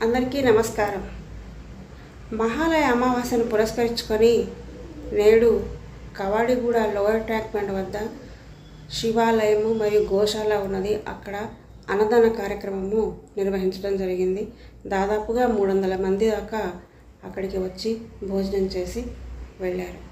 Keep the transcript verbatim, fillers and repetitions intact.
అందరికీ నమస్కారం. మహాలయ అమావాస్యను పురస్కరించుకొని నేడు కవాడిగూడ లోయర్ ట్యాంక్ బండ్ వద్ద శివాలయము మరియు గోశాల ఉన్నది. అక్కడ అన్నదాన కార్యక్రమము నిర్వహించడం జరిగింది. దాదాపుగా మూడు వందల మంది దాకా అక్కడికి వచ్చి భోజనం చేసి వెళ్ళారు.